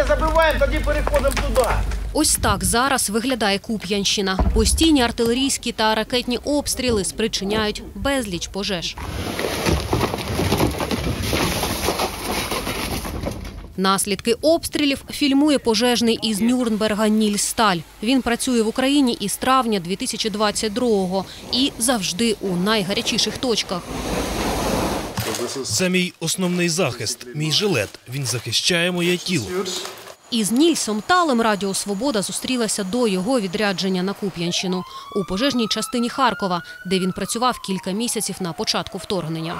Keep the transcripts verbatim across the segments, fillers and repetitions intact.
не забиваємо, тоді переходимо туди. Ось так зараз виглядає Куп'янщина. Постійні артилерійські та ракетні обстріли спричиняють безліч пожеж. Наслідки обстрілів фільмує пожежний із Нюрнберга Нільс Сталь. Він працює в Україні із травня дві тисячі двадцять другого і завжди у найгарячіших точках. Це мій основний захист, мій жилет. Він захищає моє тіло. Із Нільсом Талем Радіо Свобода зустрілася до його відрядження на Куп'янщину у пожежній частині Харкова, де він працював кілька місяців на початку вторгнення.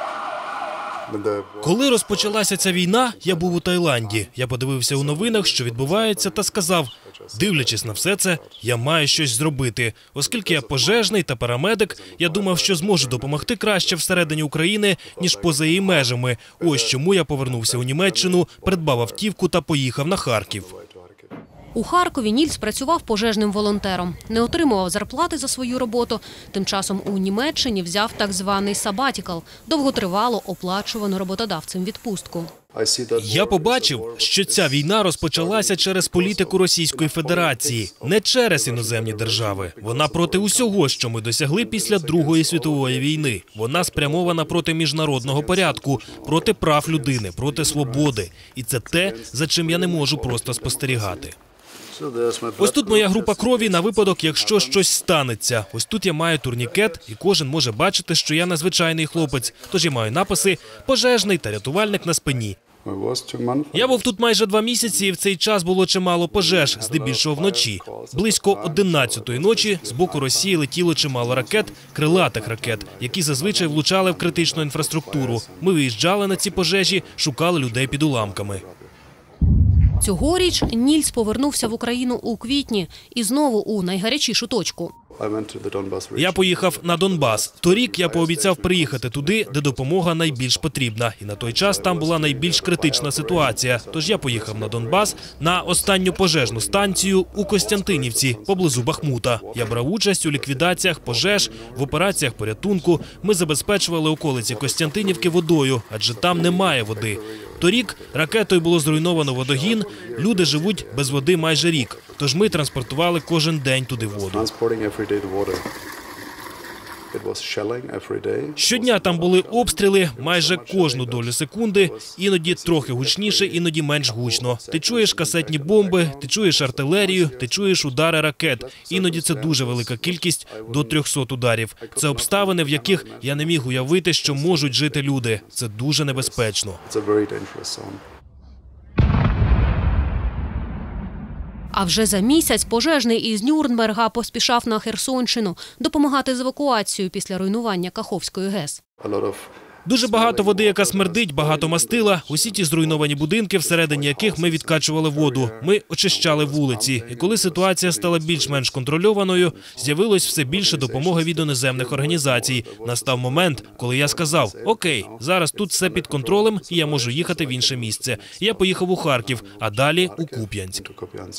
Коли розпочалася ця війна, я був у Таїланді. Я подивився у новинах, що відбувається, та сказав, дивлячись на все це, я маю щось зробити. Оскільки я пожежний та парамедик, я думав, що зможу допомогти краще всередині України, ніж поза її межами. Ось чому я повернувся у Німеччину, придбав автівку та поїхав на Харків. У Харкові Нільс працював пожежним волонтером. Не отримував зарплати за свою роботу. Тим часом у Німеччині взяв так званий сабатікл – довготривало оплачувану роботодавцем відпустку. Я побачив, що ця війна розпочалася через політику Російської Федерації, не через іноземні держави. Вона проти усього, що ми досягли після Другої світової війни. Вона спрямована проти міжнародного порядку, проти прав людини, проти свободи. І це те, за чим я не можу просто спостерігати. Ось тут моя група крові на випадок, якщо щось станеться. Ось тут я маю турнікет, і кожен може бачити, що я незвичайний хлопець. Тож я маю написи «Пожежний» та «Рятувальник» на спині. Я був тут майже два місяці, і в цей час було чимало пожеж, здебільшого вночі. Близько одинадцятої ночі з боку Росії летіло чимало ракет, крилатих ракет, які зазвичай влучали в критичну інфраструктуру. Ми виїжджали на ці пожежі, шукали людей під уламками. Цьогоріч Нільс повернувся в Україну у квітні і знову у найгарячішу точку. Я поїхав на Донбас. Торік я пообіцяв приїхати туди, де допомога найбільш потрібна. І на той час там була найбільш критична ситуація. Тож я поїхав на Донбас, на останню пожежну станцію у Костянтинівці, поблизу Бахмута. Я брав участь у ліквідаціях пожеж, в операціях порятунку. Ми забезпечували околиці Костянтинівки водою, адже там немає води. Торік ракетою було зруйновано водогін, люди живуть без води майже рік. Тож ми транспортували кожен день туди воду. Щодня там були обстріли майже кожну долю секунди, іноді трохи гучніше, іноді менш гучно. Ти чуєш касетні бомби, ти чуєш артилерію, ти чуєш удари ракет. Іноді це дуже велика кількість, до трьохсот ударів. Це обставини, в яких я не міг уявити, що можуть жити люди. Це дуже небезпечно. А вже за місяць пожежний із Нюрнберга поспішав на Херсонщину допомагати з евакуацією після руйнування Каховської ГЕС. Дуже багато води, яка смердить, багато мастила. Усі ті зруйновані будинки, всередині яких ми відкачували воду. Ми очищали вулиці. І коли ситуація стала більш-менш контрольованою, з'явилось все більше допомоги від іноземних організацій. Настав момент, коли я сказав, окей, зараз тут все під контролем, і я можу їхати в інше місце. Я поїхав у Харків, а далі у Куп'янськ.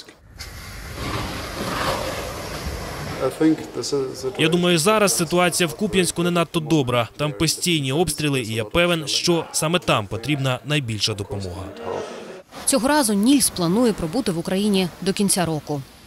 Я думаю, зараз ситуація в Куп'янську не надто добра. Там постійні обстріли, і я певен, що саме там потрібна найбільша допомога. Цього разу Нільс планує пробути в Україні до кінця року.